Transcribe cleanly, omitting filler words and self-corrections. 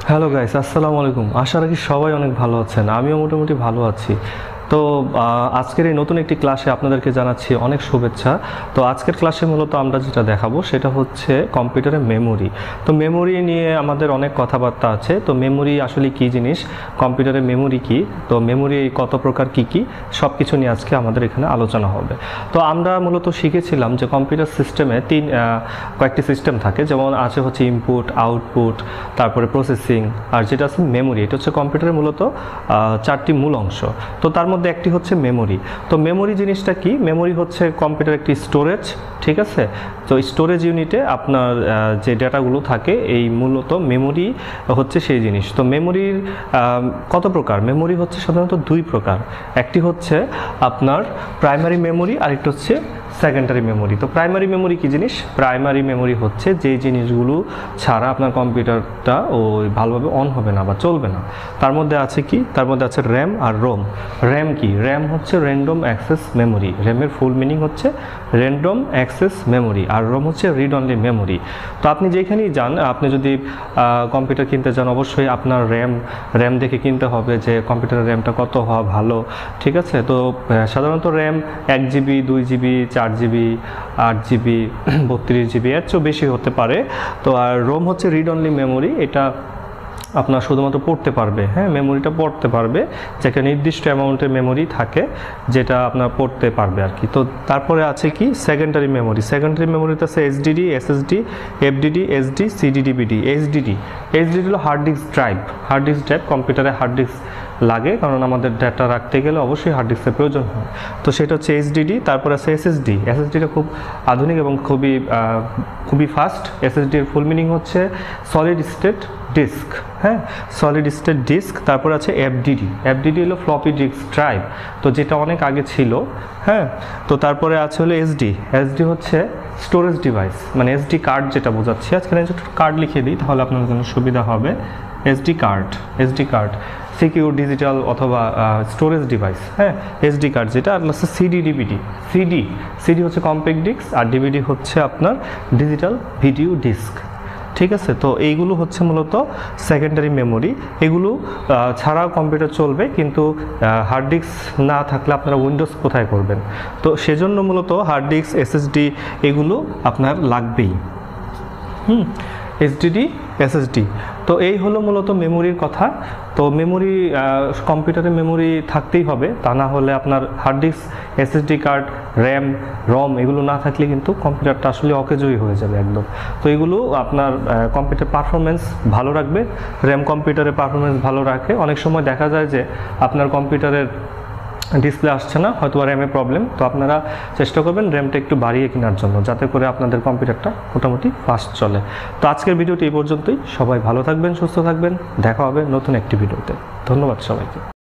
Hello guys, আসসালামু আলাইকুম। আশা রাখি সবাই অনেক ভালো আছেন। আমিও মোটামুটি ভালো আছি। তো আজকের এই নতুন একটি ক্লাসে আপনাদেরকে জানাচ্ছি অনেক শুভেচ্ছা। তো আজকের ক্লাসে মূলত আমরা যেটা দেখাবো সেটা হচ্ছে কম্পিউটারের মেমোরি। তো মেমোরি নিয়ে আমাদের অনেক কথাবার্তা আছে। তো মেমোরি আসলে কী জিনিস, কম্পিউটারের মেমোরি কী, তো মেমোরি কত প্রকার কী কী, সব কিছু নিয়ে আজকে আমাদের এখানে আলোচনা হবে। তো আমরা মূলত শিখেছিলাম যে কম্পিউটার সিস্টেমে কয়েকটি সিস্টেম থাকে, যেমন আছে হচ্ছে ইনপুট, আউটপুট, তারপরে প্রসেসিং, আর যেটা আছে মেমোরি। এটা হচ্ছে কম্পিউটারের মূলত চারটি মূল অংশ। তো তার মধ্যে একটি হচ্ছে মেমোরি। তো মেমোরি জিনিসটা কি? মেমোরি হচ্ছে কম্পিউটার একটি স্টোরেজ, ঠিক আছে? তো স্টোরেজ ইউনিটে আপনার যে ডেটাগুলো থাকে, এই মূলত মেমোরি হচ্ছে সেই জিনিস। তো মেমোরির কত প্রকার? মেমোরি হচ্ছে সাধারণত দুই প্রকার। একটি হচ্ছে আপনার প্রাইমারি মেমোরি, আরেকটি হচ্ছে সেকেন্ডারি মেমোরি। তো প্রাইমারি মেমোরি কী জিনিস? প্রাইমারি মেমোরি হচ্ছে যেই জিনিসগুলো ছাড়া আপনার কম্পিউটারটা ভালোভাবে অন হবে না বা চলবে না। তার মধ্যে আছে কি? তার মধ্যে আছে র্যাম আর রোম। র্যাম কি? র্যাম হচ্ছে র্যান্ডম অ্যাক্সেস মেমোরি। র্যামের ফুল মিনিং হচ্ছে র্যান্ডম অ্যাক্সেস মেমোরি, আর রোম হচ্ছে রিড অনলি মেমোরি। তো আপনি যেখানেই যান, আপনি যদি কম্পিউটার কিনতে যান, অবশ্যই আপনার র্যাম দেখে কিনতে হবে যে কম্পিউটারের র্যামটা কত হওয়া ভালো, ঠিক আছে? তো সাধারণত RAM 1 GB, 2 GB, 4 GB, 8 GB, 32 GB, এর চেয়েও বেশি হতে পারে। তো আর রোম হচ্ছে রিড অনলি মেমোরি। এটা আপনার শুধুমাত্র পড়তে পারবে, হ্যাঁ, মেমোরিটা পড়তে পারবে, যে একটা নির্দিষ্ট অ্যামাউন্টের মেমোরি থাকে যেটা আপনার পড়তে পারবে আর কি। তো তারপরে আছে কি? Secondary memory. সেকেন্ডারি মেমোরিতে আছে SDD, SSD, FDD, SD, CD DVD. HDD হলো hard disk drive. Hard disk drive, কম্পিউটারে হার্ড ডিস্ক লাগে, কারণ আমাদের ডাটা রাখতে গেলে অবশ্যই হার্ড ডিস্কের প্রয়োজন হয়। তো সেটা হচ্ছে এইচডিডি। তারপরে আছে এসএসডি। এসএসডিটা খুব আধুনিক এবং খুবই ফাস্ট। এসএসডির ফুল মিনিং হচ্ছে সলিড স্টেট ডিস্ক, হ্যাঁ, সলিড স্টেট ডিস্ক। তারপর আছে এফডিডি। এফডিডি হলো ফ্লপি ডিস্ক ড্রাইভ, তো যেটা অনেক আগে ছিল, হ্যাঁ। তো তারপরে আছে হলো এসডি। এসডি হচ্ছে স্টোরেজ ডিভাইস, মানে এসডি কার্ড যেটা বোঝাচ্ছি। আজকে আমি একটু কার্ড লিখে দিই, তাহলে আপনার জন্য সুবিধা হবে। এসডি কার্ড সিকিউর ডিজিটাল অথবা স্টোরেজ ডিভাইস, হ্যাঁ, এসডি কার্ড যেটা। আর হচ্ছে সিডি হচ্ছে কম্প্যাক্ট ডিস্ক, আর ডিভিডি হচ্ছে আপনার ডিজিটাল ভিডিও ডিস্ক, ঠিক আছে? তো এইগুলো হচ্ছে মূলত সেকেন্ডারি মেমোরি। এগুলো ছাড়াও কম্পিউটার চলবে, কিন্তু হার্ড ডিস্ক না থাকলে আপনারা উইন্ডোজ কোথায় করবেন? তো সেজন্য মূলত হার্ড ডিস্ক, এসএসডি এগুলো আপনার লাগবেই। HDD, SSD. তো এই হলো মূলত মেমোরির কথা। তো মেমোরি, কম্পিউটারে মেমোরি থাকতেই হবে, তা না হলে আপনার hard disk, SSD card, RAM, ROM এগুলো না থাকলে কিন্তু কম্পিউটারটা আসলে অকেজোই হয়ে যাবে একদম। তো এগুলো আপনার কম্পিউটার পারফরমেন্স ভালো রাখবে। র্যাম কম্পিউটারের পারফরমেন্স ভালো রাখে। অনেক সময় দেখা যায় যে আপনার কম্পিউটারের ডিসপ্লে আসছে না, হয়তো র্যামের প্রবলেম। তো আপনারা চেষ্টা করবেন র্যামটা একটু বাড়িয়ে কেনার জন্য, যাতে করে আপনাদের কম্পিউটারটা মোটামুটি ফাস্ট চলে। তো আজকের ভিডিওটি এই পর্যন্তই। সবাই ভালো থাকবেন, সুস্থ থাকবেন। দেখা হবে নতুন একটি ভিডিওতে। ধন্যবাদ সবাইকে।